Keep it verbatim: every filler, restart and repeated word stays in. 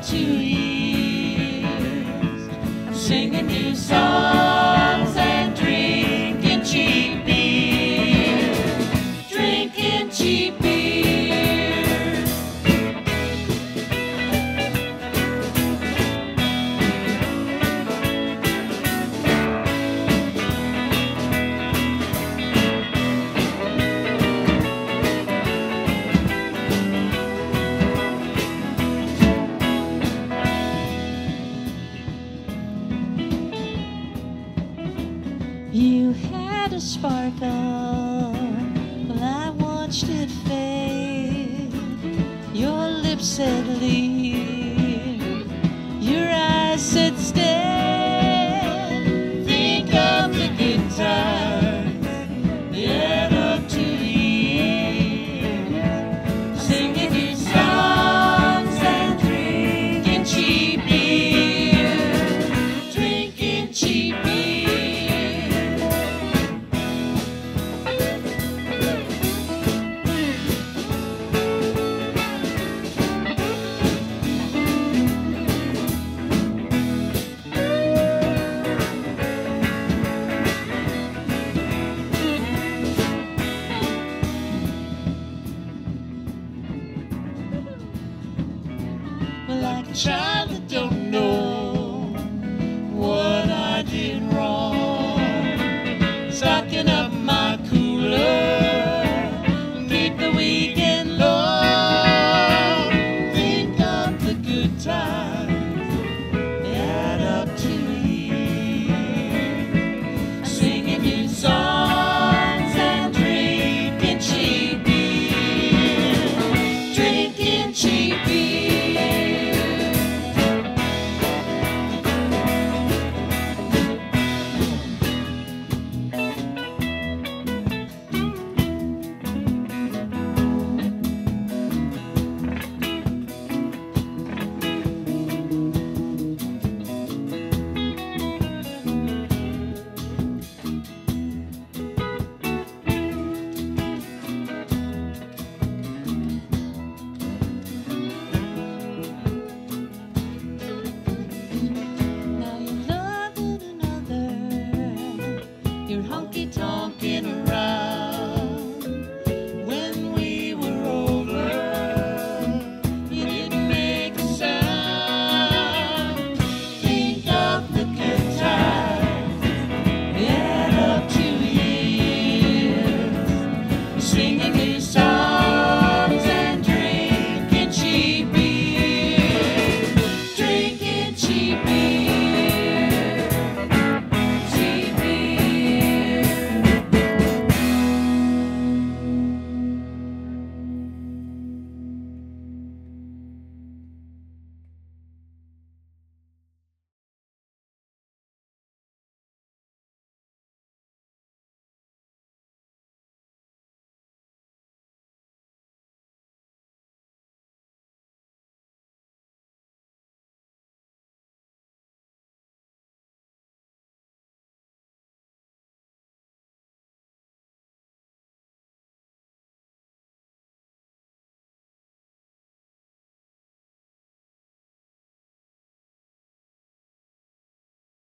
two years, singing new songs and drinking cheap beer, drinking cheap beer. You had a sparkle, well, I watched it fade. Your lips said leave, your eyes said stay. Think of the good times, the end of two years, singing new songs and drinking cheap beer, drinking cheap beer. Like a child that don't know what I did wrong, sucking up my cooler, keep the weekend long. Think of the good times.